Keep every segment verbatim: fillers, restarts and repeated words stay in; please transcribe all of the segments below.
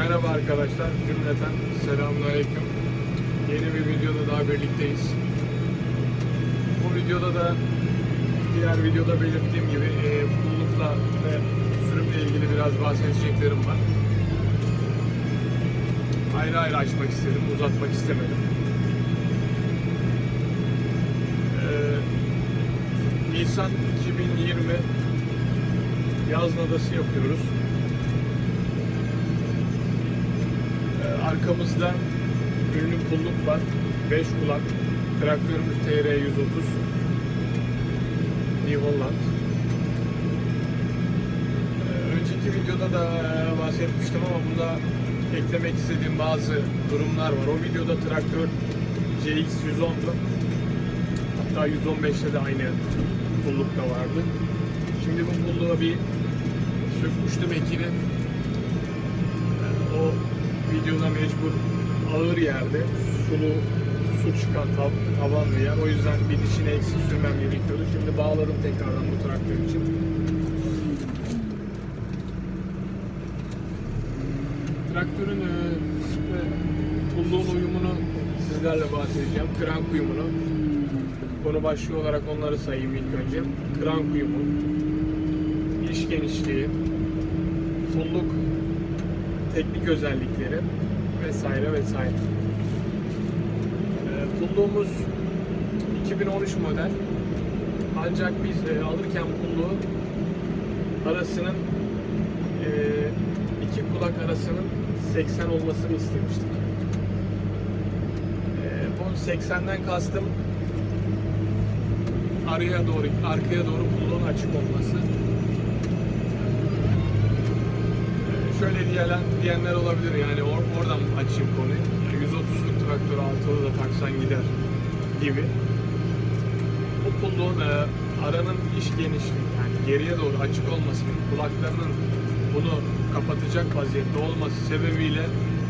Merhaba arkadaşlar, cümleten selamünaleyküm. Yeni bir videoda daha birlikteyiz. Bu videoda da diğer videoda belirttiğim gibi e, pullukla ve sürümle ilgili biraz bahsedeceklerim var. Ayrı ayrı açmak istedim, uzatmak istemedim. Ee, Nisan iki bin yirmi yaz nadası yapıyoruz. Arkamızda ünlü pulluk var. beş kulak. Traktörümüz T R yüz otuz. New Holland. Önceki videoda da bahsetmiştim ama burada eklemek istediğim bazı durumlar var. O videoda traktör C X yüz on'du. Hatta yüz on beş'te de aynı pulluk da vardı. Şimdi bu pulluğa bir sökmüştüm ekini. O videoda mecbur ağır yerde sulu su çıkan tab tabanlı yer. O yüzden bir dişini eksik sürmem gerekiyordu. Şimdi bağladım tekrardan bu traktör için. Traktörün e, pulluğun uyumunu sizlerle bahsedeceğim. Krank uyumunu. Konu başlığı olarak onları sayayım ilk önce. Krank uyumu, iş genişliği, pulluk teknik özellikleri vesaire vesaire. E, pulluğumuz iki bin on üç model. Ancak biz e, alırken pulluğu arasının e, iki kulak arasının seksen olmasını istemiştik. E, bu seksenden kastım araya doğru, arkaya doğru pulluğun açık olması. Şöyle diyen, diyenler olabilir yani or, oradan açayım konuyu. yüz otuz'luk traktör altılı da taksan gider gibi. Bu pulluğun e, aranın iş genişliği yani geriye doğru açık olması, kulaklarının bunu kapatacak vaziyette olması sebebiyle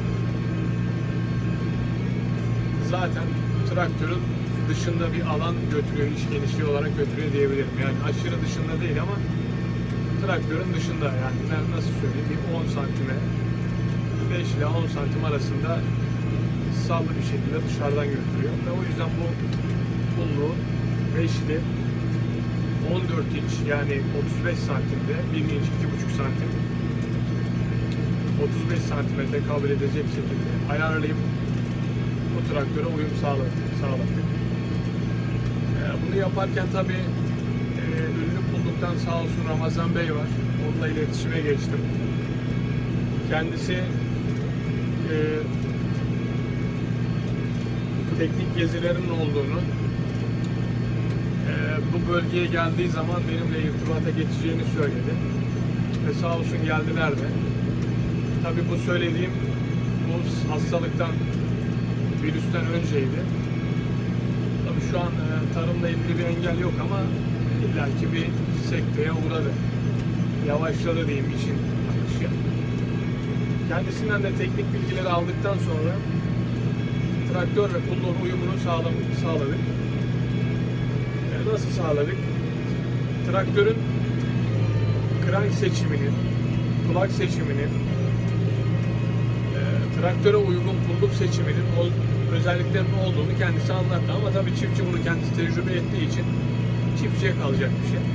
zaten traktörün dışında bir alan götürüyor, iş genişliği olarak götürüyor diyebilirim. Yani aşırı dışında değil ama traktörün dışında, yani ben nasıl söyleyeyim, bir on santime beş ile on santim arasında sallı bir şekilde dışarıdan götürüyor ve o yüzden bu pulluğu beşli on dört inç yani otuz beş santimde bir inç iki buçuk santim otuz beş santime tekabül edecek şekilde ayarlayıp bu traktöre uyum sağladık. sağladık. Bunu yaparken tabi ünlü pulluktan sağ olsun Ramazan Bey var. Onunla iletişime geçtim. Kendisi e, teknik gezilerin olduğunu, e, bu bölgeye geldiği zaman benimle irtibata geçeceğini söyledi. Ve sağ olsun geldiler de. Tabi bu söylediğim bu hastalıktan, virüsten önceydi. Tabi şu an e, tarımla ilgili bir engel yok ama illaki bir sekteye uğradı. Yavaşladı diyeyim işin akışı. Kendisinden de teknik bilgileri aldıktan sonra traktör ve pulluğun uyumunu sağladık. Yani nasıl sağladık? Traktörün krank seçiminin, kulak seçiminin, e, traktöre uygun pulluk seçiminin o özelliklerinin olduğunu kendisi anlattı ama tabii çiftçi bunu kendisi tecrübe ettiği için çiftçiye kalacak bir şey.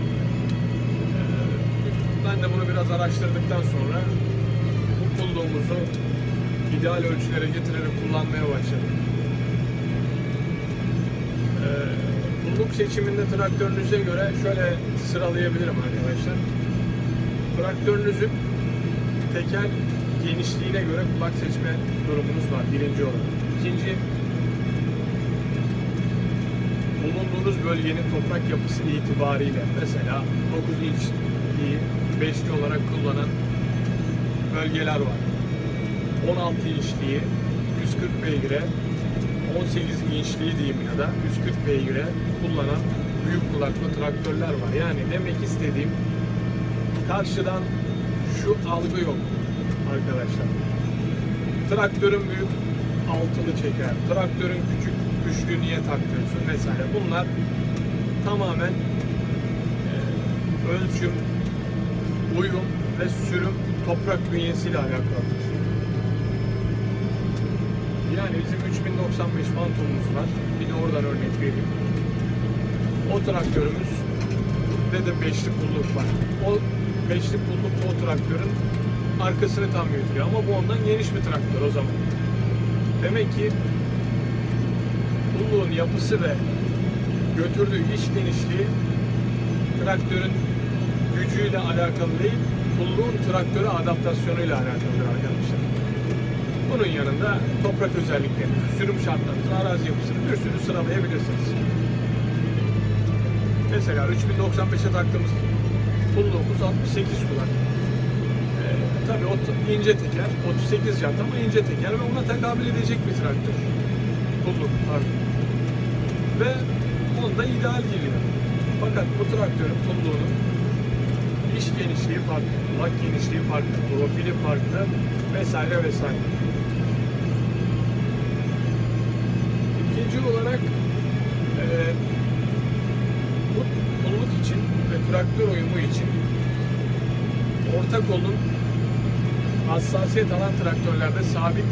Ben de bunu biraz araştırdıktan sonra bu pulluğumuzu ideal ölçülere getirerek kullanmaya başladım. Pulluk seçiminde traktörünüze göre şöyle sıralayabilirim arkadaşlar. Traktörünüzün teker genişliğine göre kulak seçme durumunuz var birinci olarak. İkinci, bulunduğunuz bölgenin toprak yapısı itibariyle mesela dokuz inçliği beşli olarak kullanan bölgeler var. on altı inçliği yüz kırk beygire, on sekiz inçliği diyeyim ya da yüz kırk beygire kullanan büyük kulaklı traktörler var. Yani demek istediğim, karşıdan şu algı yok arkadaşlar. Traktörün büyük altılı çeker, traktörün küçük güçlü niye takıyorsun vesaire. Bunlar tamamen e, ölçüm, uyum ve sürüm toprak bünyesiyle alakalı. Yani bizim üç bin doksan beş Phantom'umuz var. Bir de oradan örnek vereyim. O traktörümüz ve de beşli pulluk var. O beşli pulluk o traktörün arkasını tam götürüyor. Ama bu ondan geniş bir traktör o zaman. Demek ki pulluğun yapısı ve götürdüğü iş genişliği traktörün gücüyle alakalı değil, pulluğun traktöre adaptasyonuyla alakalıdır arkadaşlar. Bunun yanında toprak özelliklerini, sürüm şartlarını, arazi yapısını bir sürü sıralayabilirsiniz. Mesela üç bin doksan beşe taktığımız pulluğumuz altmış sekiz kulak. Ee, tabii o ince teker, otuz sekiz jant ama ince teker ve ona tekabül edecek bir traktör. Pulluk, pardon. Ve onda ideal geliyor. Fakat bu traktörün pulluğunun iş genişliği farklı, kulak genişliği farklı, profili farklı vesaire vesaire. İkinci olarak e, bu pulluk için ve traktör uyumu için orta kolun hassasiyet alan traktörlerde sabit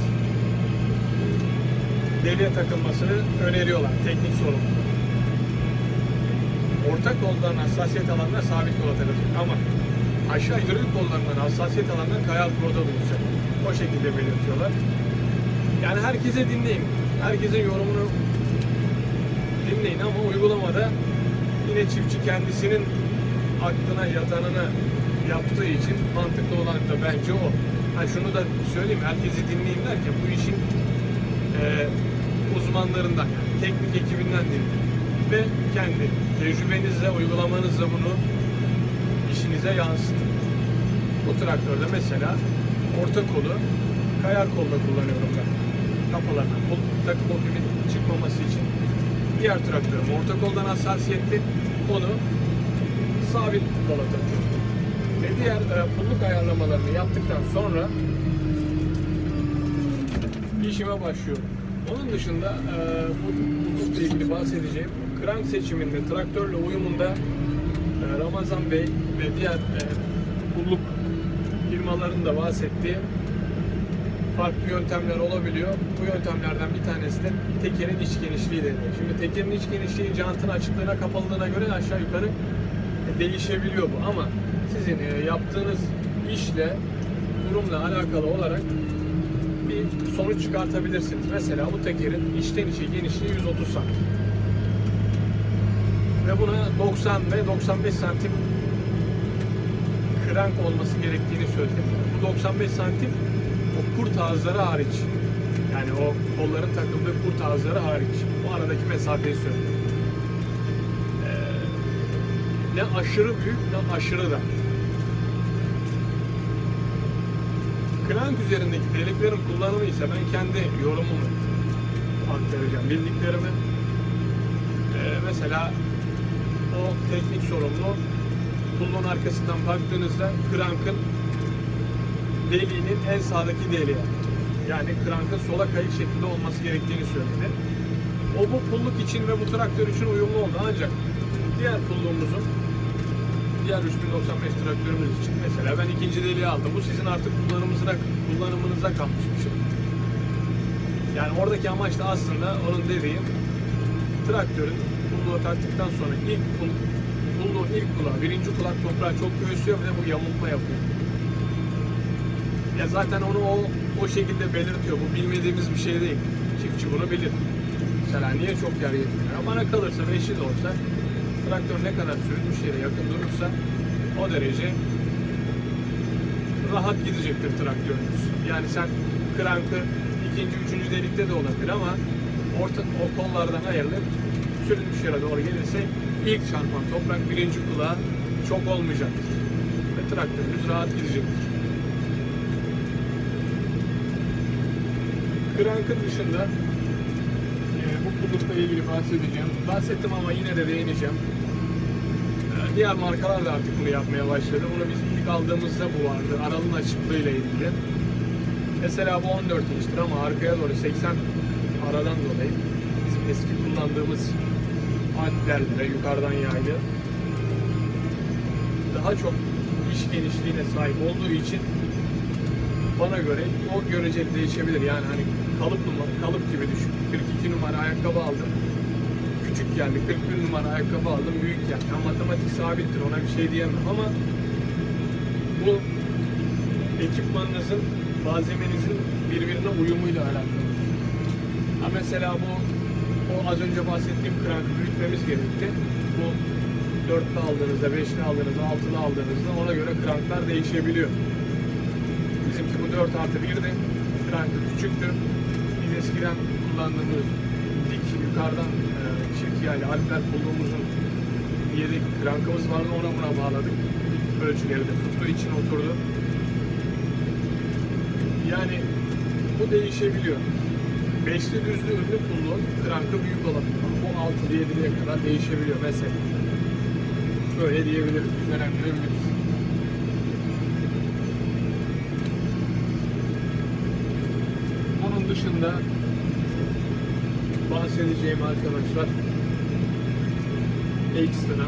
deliğe takılmasını öneriyorlar. Teknik sorumlu. Orta koldan hassasiyet alanlar sabit kola takılacak ama aşağı hidrolik kollarından hassasiyet alanlar kayal kola bulunacak. O şekilde belirtiyorlar. Yani herkese dinleyin. Herkesin yorumunu dinleyin ama uygulamada yine çiftçi kendisinin aklına yatanını yaptığı için mantıklı olan da bence o. Ha şunu da söyleyeyim, herkesi dinleyin derken bu işin e, uzmanlarından, yani teknik ekibinden dinleyin. Ve kendi tecrübenizle, uygulamanızla bunu işinize yansıtın. Bu traktörde mesela orta kolu kayar kolda kullanıyorum ben. Kafalarına kol, takım opimin çıkmaması için. Diğer traktörüm orta koldan hassasiyetli, onu sabit kola takıyorum. Ve diğer e, pulluk ayarlamalarını yaptıktan sonra işime başlıyorum. Onun dışında e, bu pullukla ilgili bahsedeceğim. Krank seçiminde, traktörle uyumunda e, Ramazan Bey ve diğer e, pulluk firmaların da bahsettiği farklı yöntemler olabiliyor. Bu yöntemlerden bir tanesi de tekerin iç genişliği deniyor. Şimdi tekerin iç genişliği jantın açıklığına, kapalılığına göre aşağı yukarı e, değişebiliyor bu. Ama sizin e, yaptığınız işle, durumla alakalı olarak bir sonuç çıkartabilirsiniz. Mesela bu tekerin içten içe genişliği yüz otuz santim. Ve buna doksan ve doksan beş santim krank olması gerektiğini söyledim. Bu doksan beş santim o kurt ağızları hariç. Yani o kolların takıldığı kurt ağızları hariç. Bu aradaki mesafeyi söyledim. Ee, ne aşırı büyük ne aşırı da. Krank üzerindeki deliklerin kullanımı ise ben kendi yorumumu aktaracağım. Bildiklerimi. Ee, mesela o teknik sorumlu pulluğun arkasından baktığınızda krankın deliğinin en sağdaki deliğe, yani krankın sola kayık şeklinde olması gerektiğini söyledi. O bu pulluk için ve bu traktör için uyumlu oldu, ancak diğer pulluğumuzun, diğer üç bin doksan beş traktörümüz için mesela ben ikinci deliği aldım. Bu sizin artık kullanımınıza, kullanımınıza kalmış bir şey. Yani oradaki amaç da aslında onun dediğim traktörün pulluğu taktıktan sonra ilk pul, pulluğun ilk kulağı, birinci kulak toprağı çok göğüslüyor ve bu yamultma yapıyor. Ya zaten onu o, o şekilde belirtiyor. Bu bilmediğimiz bir şey değil. Çiftçi bunu bilir. Mesela niye çok yer yetmiyor? Bana kalırsa beşli de olsa traktör ne kadar sürülmüş yere yakın durursa o derece rahat gidecektir traktörümüz. Yani sen krankı ikinci, üçüncü delikte de olabilir ama orta, o kollardan ayrılıp sürülmüş yere doğru gelirse ilk çarpan toprak birinci kulağı çok olmayacaktır. Ve traktörümüz rahat gidecektir. Krankın dışında e, bu pullukla ilgili bahsedeceğim. Bahsettim ama yine de değineceğim. E, diğer markalar da artık bunu yapmaya başladı. Bunu biz ilk aldığımızda bu vardı. Aralığın açıklığıyla ilgili. Mesela bu on dört inçtir ama arkaya doğru seksen aradan dolayı bizim eski kullandığımız antlerle yukarıdan yaylı daha çok iş genişliğine sahip olduğu için bana göre o göreceli değişebilir. Yani hani kalıp numara, kalıp gibi düşün. kırk iki numara ayakkabı aldım. Küçük geldi. kırk bir numara ayakkabı aldım. Büyük geldi. Yani matematik sabittir. Ona bir şey diyemem ama bu ekipmanınızın, malzemenizin birbirine uyumuyla alakalı. Ha mesela bu o az önce bahsettiğim krankı büyütmemiz gerekti. Bu dörtlü aldığınızda, beşli aldığınızda, altılı aldığınızda ona göre kranklar değişebiliyor. Bizimki bu dört artı birdi. Krankı küçüktü. Biz eskiden kullandığımız dik yukarıdan e, çift yani alper pulluğumuzun yedek krankımız vardı. Ona buna bağladık. Ölçüleri de tuttuğu için oturdu. Yani bu değişebiliyor. Beşli düzlü ünlü pulluğun krankı büyük olabilir. Bu altılı yediliye kadar değişebiliyor mesela. Böyle diyebiliriz. Önemli. Onun dışında bahsedeceğim arkadaşlar ekstra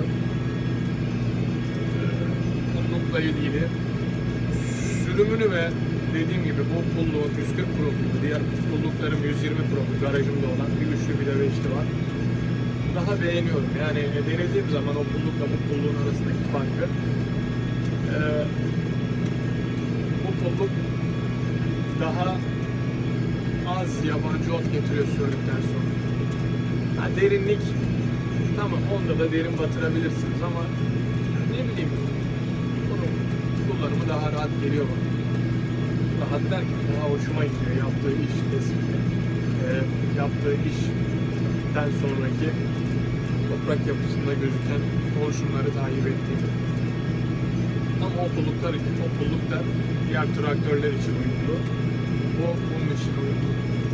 pullukla ilgili sürümünü ve dediğim gibi bu pulluğun yüz kırk profili, diğer pulluklarım yüz yirmi profil, garajımda olan bir üçlü bir de beşli var. Daha beğeniyorum. Yani denediğim zaman o pullukla bu pulluğun arasındaki farkı ee, bu pulluk daha az yabancı ot getiriyor sürdükten sonra. Ha, derinlik tamam, onda da derin batırabilirsiniz ama ne bileyim bunun kullanımı daha rahat geliyor bana. Rahat derken daha hoşuma gidiyor yaptığı iş tespiti. Ee, yaptığı işten sonraki toprak yapısında gözüken oluşumları takip ettiğim. Ama o pulluklar için, o pulluk da diğer traktörler için uyumlu. Bu bunun için uyumlu.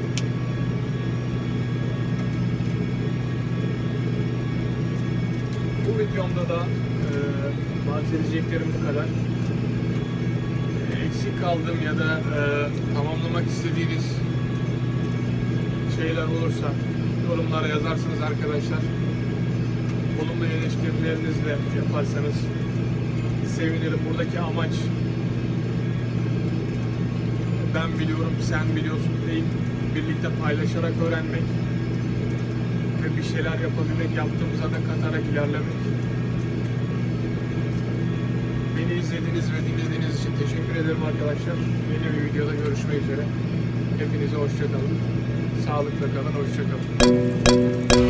Bu videomda da e, bahsedeceklerim bu kadar. E, eksik kaldığım ya da e, tamamlamak istediğiniz şeyler olursa yorumlara yazarsınız arkadaşlar. Olumlu eleştirilerinizle yaparsanız sevinirim. Buradaki amaç ben biliyorum, sen biliyorsun değil. Birlikte paylaşarak öğrenmek ve bir şeyler yapabilmek, yaptığımıza da katarak ilerlemek. Beni izlediğiniz ve dinlediğiniz için teşekkür ederim arkadaşlar. Yeni bir videoda görüşmek üzere. Hepinize hoşça kalın. Sağlıkla kalın, hoşça kalın.